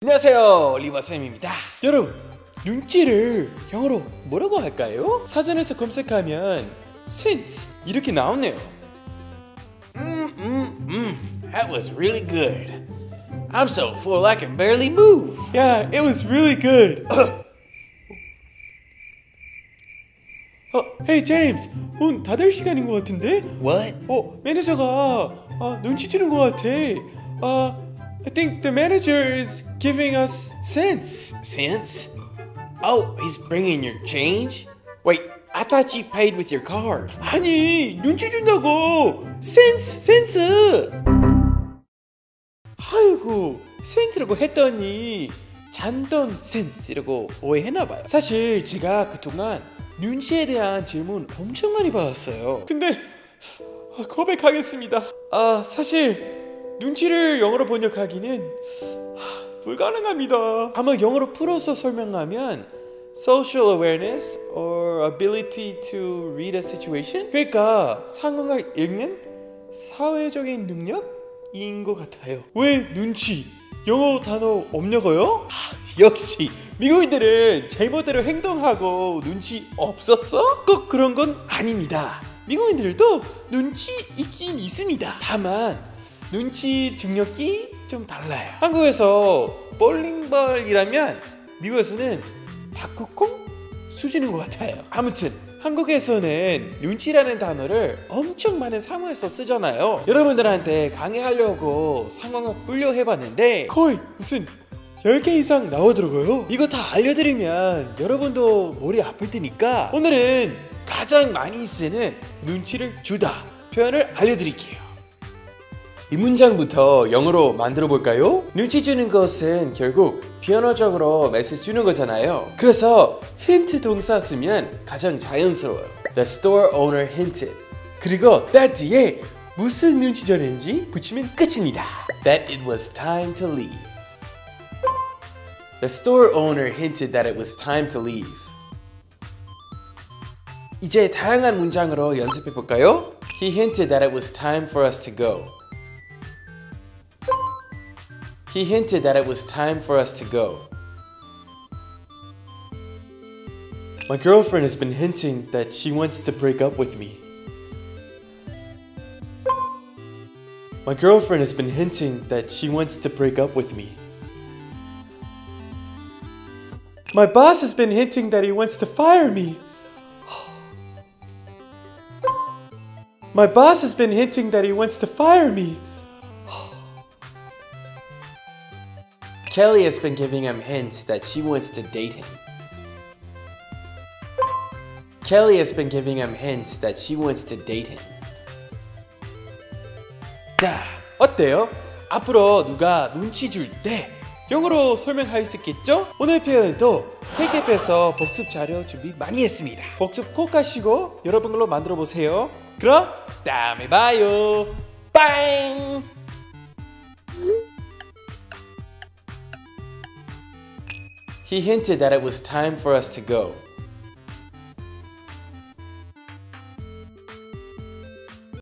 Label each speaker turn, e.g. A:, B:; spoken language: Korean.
A: 안녕하세요, 리버쌤입니다. 여러분, 눈치를 영어로 뭐라고 할까요? 사전에서 검색하면 sense 이렇게 나오네요. That was really good. I'm so full I can barely move. Yeah, it was really good. Hey James, 문 닫을 시간인 것 같은데? What? 매니저가 눈치 주는 것 같아. I think the manager is giving us sense. Sense? Oh, he's bringing your change? Wait, I thought you paid with your card. 아니, 눈치 준다고. 센스. 아이고, 센스라고 했더니 잔돈 센스라고 오해했나봐요. 사실 제가 그동안 눈치에 대한 질문 엄청 많이 받았어요. 근데 고백하겠습니다. 사실 눈치를 영어로 번역하기는 불가능합니다. 아마 영어로 풀어서 설명하면 social awareness or ability to read a situation? 그러니까 상황을 읽는 사회적인 능력인 것 같아요. 왜 눈치? 영어 단어 없냐고요? 역시 미국인들은 제멋대로 행동하고 눈치 없었어? 꼭 그런 건 아닙니다. 미국인들도 눈치 있긴 있습니다. 다만 눈치 중력이 좀 달라요. 한국에서 볼링볼이라면 미국에서는 탁구공 수준인 것 같아요. 아무튼 한국에서는 눈치라는 단어를 엄청 많은 상황에서 쓰잖아요. 여러분들한테 강의하려고 상황을 분류해봤는데 거의 무슨 10개 이상 나오더라고요. 이거 다 알려드리면 여러분도 머리 아플 테니까 오늘은 가장 많이 쓰는 눈치를 주다 표현을 알려드릴게요. 이 문장부터 영어로 만들어 볼까요? 눈치 주는 것은 결국 비언어적으로 메시지 주는 거잖아요. 그래서 힌트 동사 쓰면 가장 자연스러워요. The store owner hinted. 그리고 that 뒤에 무슨 눈치 줬는지 붙이면 끝입니다. That it was time to leave. The store owner hinted that it was time to leave. 이제 다양한 문장으로 연습해 볼까요? He hinted that it was time for us to go. He hinted that it was time for us to go. My girlfriend has been hinting that she wants to break up with me. My girlfriend has been hinting that she wants to break up with me. My boss has been hinting that he wants to fire me. My boss has been hinting that he wants to fire me. Kelly has been giving him hints that she wants to date him. Kelly has been giving him hints that she wants to date him. 자, 어때요? 앞으로 누가 눈치 줄 때 영어로 설명할 수 있겠죠? 오늘 표현도 KK에서 복습 자료 준비 많이 했습니다. 복습 꼭 하시고 여러분들로 만들어 보세요. 그럼 다음에 봐요. 빵! He hinted that it was time for us to go.